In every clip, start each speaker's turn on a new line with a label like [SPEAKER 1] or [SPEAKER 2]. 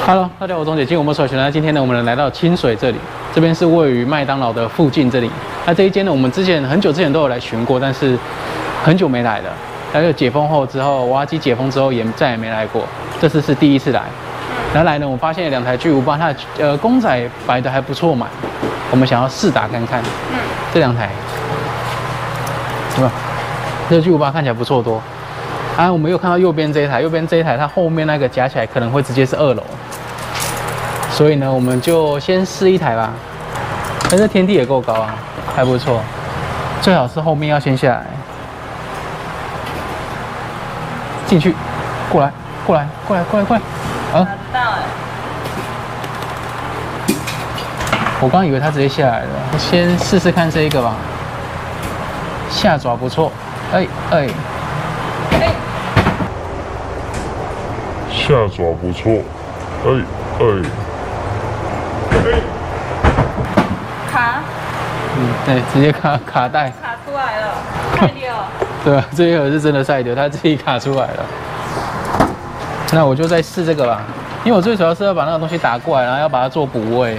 [SPEAKER 1] Hello， 大家好，我钟姐，今天我们首选呢，今天呢，我们来到清水这里，这边是位于麦当劳的附近这里。那这一间呢，我们很久之前都有来巡过，但是很久没来了。还有解封后之后，娃娃机解封之后也再也没来过，这次是第一次来。然后来呢，我发现2台巨无霸，它的公仔摆的还不错买，我们想要试打看看。这2台，是吧？这个巨无霸看起来不错多。啊，我们又看到右边这一台，它后面那个夹起来可能会直接是2楼。所以呢，我们就先试一台吧。但是天地也够高啊，还不错。最好是后面要先下来，进去，过来。啊！我刚以为他直接下来了，先试试看这一个吧。下爪不错，
[SPEAKER 2] 下爪不错，
[SPEAKER 3] 卡，
[SPEAKER 1] 对，直接卡带，
[SPEAKER 3] 卡出来了，太溜。
[SPEAKER 1] 对啊，这一盒是真的晒掉，它自己卡出来了。那我就再试这个吧，因为我最主要是要把那个东西打过来，然后要把它做补位。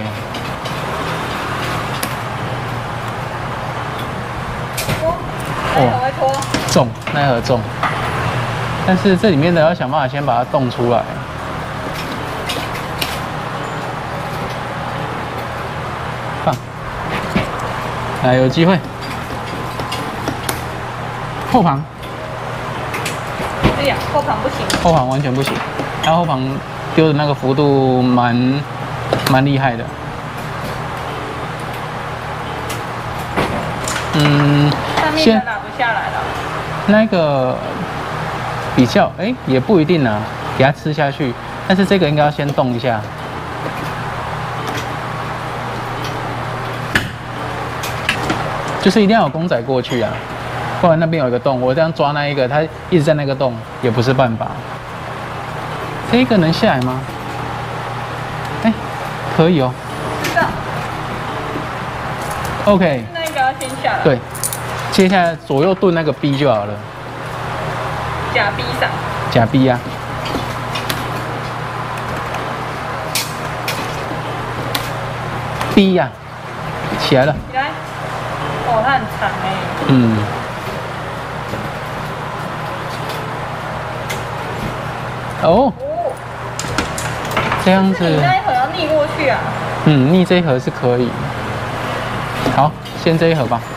[SPEAKER 3] 那一盒会脱，
[SPEAKER 1] 重，那一盒重，但是这里面的要想办法先把它冻出来。放，来有机会。后旁，
[SPEAKER 3] 哎呀，后旁不行，
[SPEAKER 1] 后旁完全不行，它后旁丢的那个幅度蛮厉害的。
[SPEAKER 3] 上面的拿不下来了。
[SPEAKER 1] 那个比较也不一定啊，给它吃下去，但是这个应该要先动一下。就是一定要有公仔过去啊，不然那边有一个洞，我这样抓那一个，它一直在那个洞也不是办法。这个能下来吗？可以哦。
[SPEAKER 3] 是的。
[SPEAKER 1] OK。
[SPEAKER 3] 那个要先下来。
[SPEAKER 1] 对，接下来左右顿那个 B 就好了。
[SPEAKER 3] 假 B 上。
[SPEAKER 1] 假 B 呀。B 呀，起来了。
[SPEAKER 3] 起来。哦，它很长哎。
[SPEAKER 1] 哦。这样子。
[SPEAKER 3] 你那一盒要逆过去啊？
[SPEAKER 1] 逆这一盒是可以。好，先这一盒吧。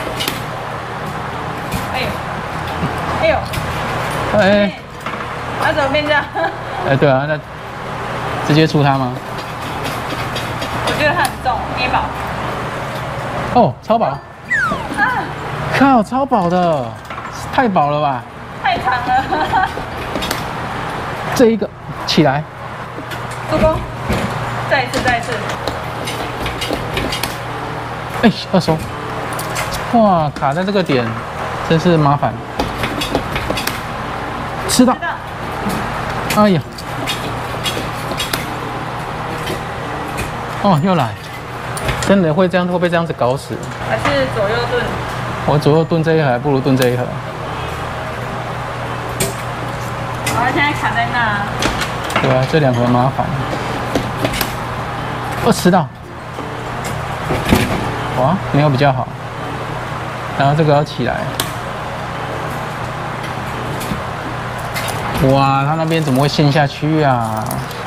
[SPEAKER 3] 它怎么变这样？
[SPEAKER 1] 对啊，那直接出它吗？
[SPEAKER 3] 我觉得它很重，捏饱。
[SPEAKER 1] 哦，超薄。靠，超薄的，太薄了吧？
[SPEAKER 3] 太长了。
[SPEAKER 1] 这一个起来。
[SPEAKER 3] 助攻，再一次。
[SPEAKER 1] 2手。哇，卡在这个点，真是麻烦。吃到。哎呀。哦，又来。真的会这样，会被这样子搞死？
[SPEAKER 3] 还是左右顿？
[SPEAKER 1] 我左右顿这一盒，还不如顿这一盒。
[SPEAKER 3] 好，现在卡在那。
[SPEAKER 1] 对啊，这2盒麻烦。吃到。哇，没有比较好。然后这个要起来。哇，他那边怎么会陷下去啊？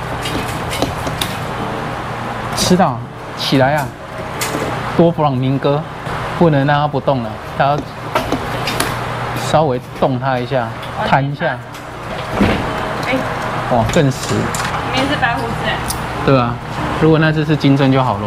[SPEAKER 1] 吃到，起来啊！多弗朗明哥，不能让它不动了，它要稍微动它一下，弹一下。哇，更死。
[SPEAKER 3] 里面是白胡子哎。
[SPEAKER 1] 对啊，如果那只是金针就好喽。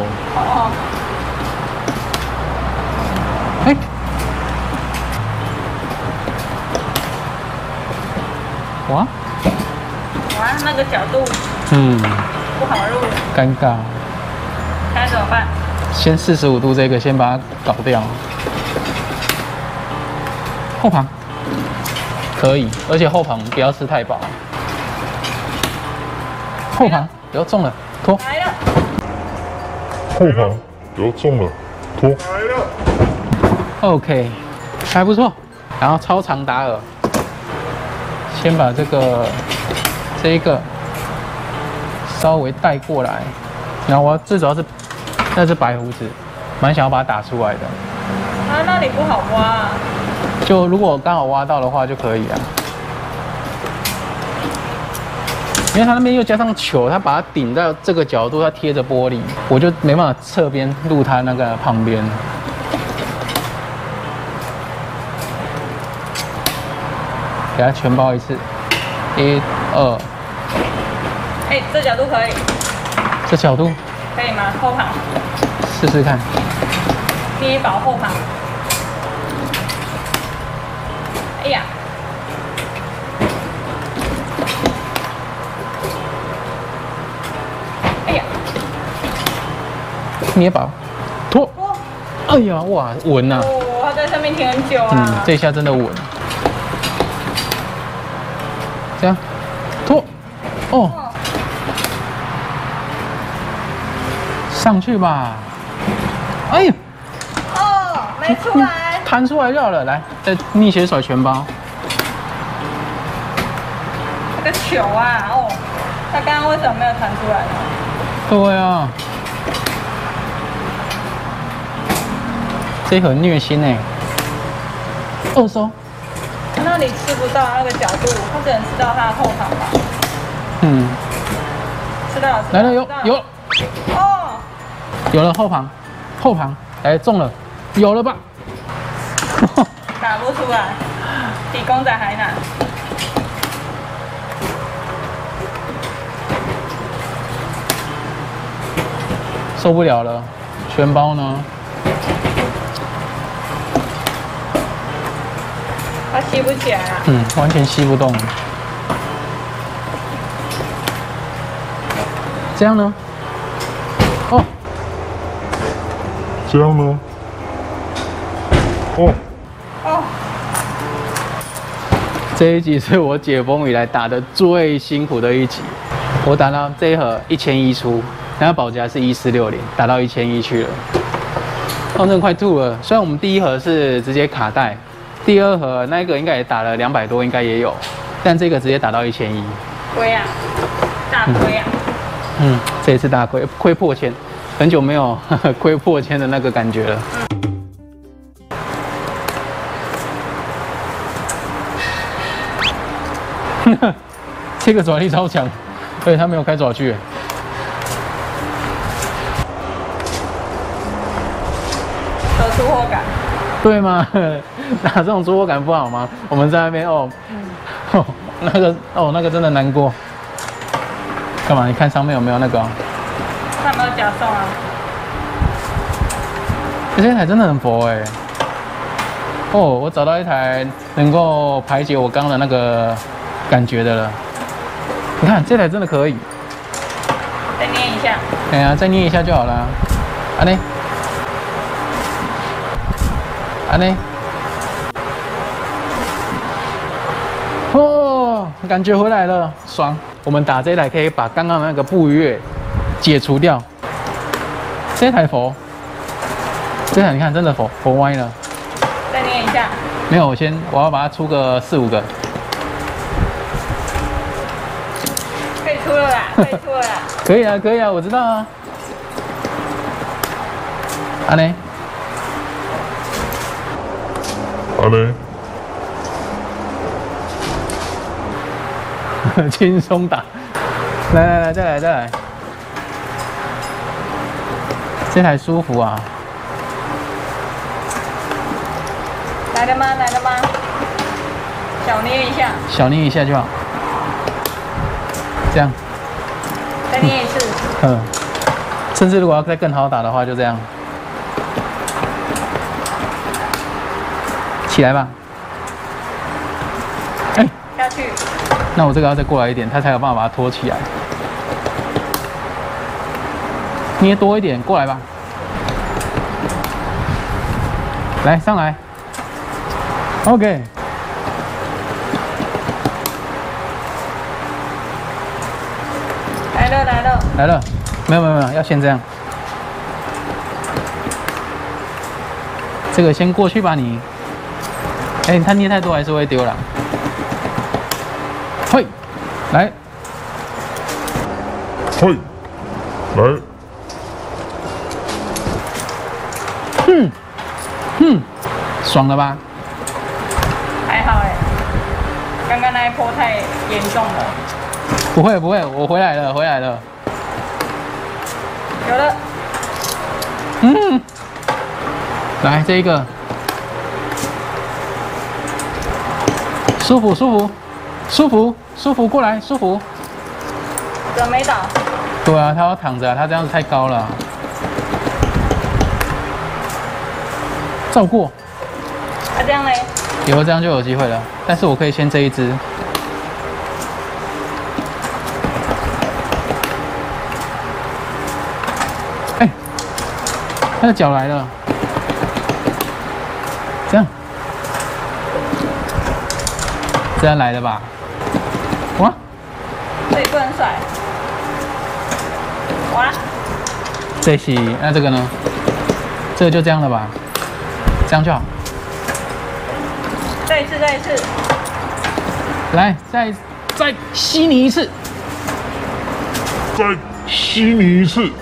[SPEAKER 1] 哇，
[SPEAKER 3] 那个角度，不好入，
[SPEAKER 1] 尴尬。
[SPEAKER 3] 该怎么办？
[SPEAKER 1] 先45度这个，先把它搞掉。后旁可以，而且后旁不要吃太饱。后旁不要中了，拖。
[SPEAKER 3] 来了。
[SPEAKER 2] 后旁不要中了，拖。来了。
[SPEAKER 1] OK， 还不错。然后超长达尔。先把这一个稍微带过来，然后我最主要是那只白胡子，蛮想要把它打出来的。
[SPEAKER 3] 啊，那里不好挖啊。
[SPEAKER 1] 就如果刚好挖到的话就可以啊。因为它那边又加上球，它把它顶到这个角度，它贴着玻璃，我就没办法侧边录它那个旁边。给它全包一次，1、2。
[SPEAKER 3] 哎，这角度可以。
[SPEAKER 1] 这角度
[SPEAKER 3] 可以吗？后旁。
[SPEAKER 1] 试试看。
[SPEAKER 3] 捏薄后旁。哎呀。哎呀。
[SPEAKER 1] 捏薄，拖。哎呀，哇，稳呐！
[SPEAKER 3] 哦，它在上面停很久啊。
[SPEAKER 1] 这一下真的稳。这样，拖，哦，上去吧。哎呀，
[SPEAKER 3] 哦，没出来，
[SPEAKER 1] 弹出来就好了。来，再逆斜甩全包。
[SPEAKER 3] 这个球啊，哦，它刚刚为什么没有弹出来呢？
[SPEAKER 1] 对啊，这很虐心哎。二收。
[SPEAKER 3] 那你吃不到那个角度，它只能吃到它的后旁吧？
[SPEAKER 1] 嗯，
[SPEAKER 3] 吃到了，
[SPEAKER 1] 来了，有，
[SPEAKER 3] 哦，
[SPEAKER 1] 有了后旁，来中了，有了吧？
[SPEAKER 3] 打不出来，比公仔还难。
[SPEAKER 1] 受不了了，全包呢？
[SPEAKER 3] 它吸不起来啊。
[SPEAKER 1] 完全吸不动。这样呢？哦，
[SPEAKER 2] 这样呢？哦，
[SPEAKER 1] 这一集是我解封以来打的最辛苦的一集。我打到这一盒1100出，然后保价是1460，打到1000去了。真的快吐了。虽然我们第一盒是直接卡带。第二盒那个应该也打了200多，应该也有，但这个直接打到1100。
[SPEAKER 3] 亏啊，大亏啊！
[SPEAKER 1] 这一次大亏，亏破千，很久没有亏破千的那个感觉了。这个爪力超强，而且他没有开爪具。
[SPEAKER 3] 有出货感。
[SPEAKER 1] 对吗？打这种出货感不好吗？我们在那边那个真的难过。干嘛？你看上面有没有那个？
[SPEAKER 3] 它有没有假送啊？
[SPEAKER 1] 这台真的很佛哎。我找到一台能够排解我刚刚的那个感觉的了。你看这台真的可以。
[SPEAKER 3] 再捏一下。
[SPEAKER 1] 哎呀，再捏一下就好了。安内，感觉回来了，爽！我们打这一台可以把刚刚那个不愉悦解除掉。这台佛，这台你看真的佛歪了。
[SPEAKER 3] 再捏一下。
[SPEAKER 1] 没有，我要把它出个4、5个。
[SPEAKER 3] 可以出了啦，可以出了啦。
[SPEAKER 1] 可以啊，我知道啊。安内。轻松打，来，再来，这台舒服啊！
[SPEAKER 3] 来了吗？
[SPEAKER 1] 小捏一下就好，这样。
[SPEAKER 3] 再捏一次。
[SPEAKER 1] 甚至如果要再更好打的话，就这样。起来吧。
[SPEAKER 3] 下去。
[SPEAKER 1] 那我这个要再过来一点，它才有办法把它拖起来。捏多一点，过来吧。来，上来。OK。来了。没有，要先这样。这个先过去吧，你。它捏太多还是会丢了。嘿，来，
[SPEAKER 2] 嘿，来，
[SPEAKER 1] 爽了吧？
[SPEAKER 3] 还好哎，刚刚那一波太严重了。
[SPEAKER 1] 不会不会，我回来了回来了。
[SPEAKER 3] 有了，
[SPEAKER 1] 来这一个，舒服舒服舒服舒服过来舒服。
[SPEAKER 3] 怎么没倒？
[SPEAKER 1] 对啊，他要躺着啊，他这样子太高了。照过，
[SPEAKER 3] 这样嘞？
[SPEAKER 1] 以后这样就有机会了。但是我可以先这一只。哎，他的脚来了，这样来的吧？哇！
[SPEAKER 3] 这里不能甩。哇！
[SPEAKER 1] 这些，那这个呢？这个就这样了吧？这样就好。
[SPEAKER 3] 再一次，再一次。
[SPEAKER 1] 来，再吸你一次。
[SPEAKER 2] 再吸你一次。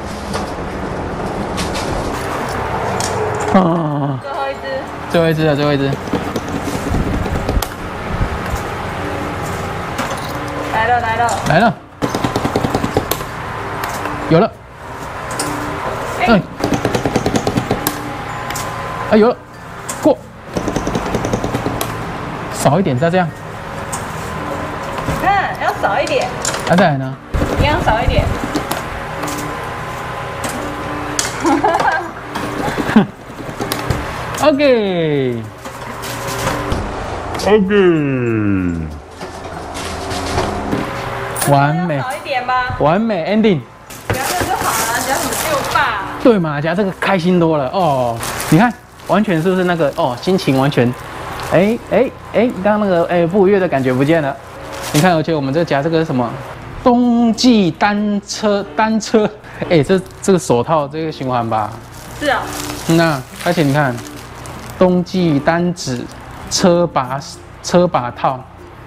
[SPEAKER 1] 啊！
[SPEAKER 3] 最后一只。
[SPEAKER 1] 最后一只了，最后一只。
[SPEAKER 3] 来了，来了。
[SPEAKER 1] 来了。有了。
[SPEAKER 3] 哎。
[SPEAKER 1] 哎，有了，过，少一点，再这样，
[SPEAKER 3] 要少一点，
[SPEAKER 1] 再来呢？
[SPEAKER 3] 一样少一点。
[SPEAKER 1] OK， 完美，
[SPEAKER 3] 少一点吧，
[SPEAKER 1] 完美 ending。
[SPEAKER 3] 夹这就好了，夹什么就罢。
[SPEAKER 1] 对嘛，夹这个开心多了哦。你看，完全是不是那个哦，心情完全，刚刚那个不愉悦的感觉不见了。你看，而且我们这夹这个是什么？冬季单车，这个手套这个循环吧。
[SPEAKER 3] 是啊。
[SPEAKER 1] 那而且你看，冬季单指车把套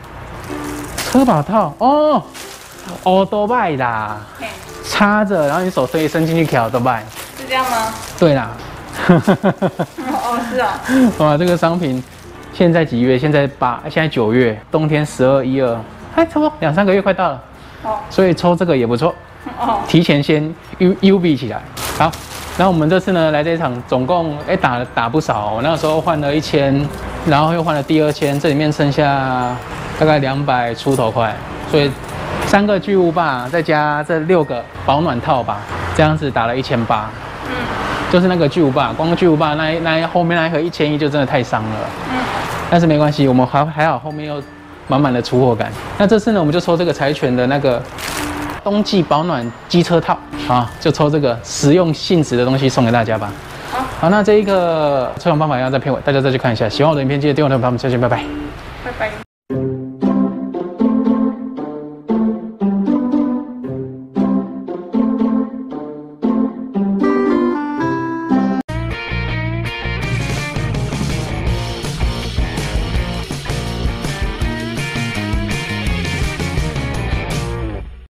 [SPEAKER 1] 哦，多拜啦，插着，然后你手可以伸进去挑多拜。
[SPEAKER 3] 是这样吗？
[SPEAKER 1] 对啦。
[SPEAKER 3] 哦，是啊。
[SPEAKER 1] 哇，这个商品现在几月？现在9月，冬天12、12，差不多2、3个月快到了。哦。所以抽这个也不错。哦。提前先 UB 起来。好，然后我们这次呢来这一场，总共打不少。我那时候换了1000，然后又换了第2000，这里面剩下大概200出头块，所以3个巨无霸再加这6个保暖套吧，这样子打了1800。就是那个巨无霸，光巨无霸那后面那一盒1100就真的太伤了。但是没关系，我们还好，后面又满满的出货感。那这次呢，我们就抽这个柴犬的那个冬季保暖机车套啊，就抽这个实用性质的东西送给大家吧。好，那这一个抽奖方法一样在片尾，大家再去看一下。喜欢我的影片，记得订阅我的频道，我们下期见，拜拜。
[SPEAKER 3] 拜拜。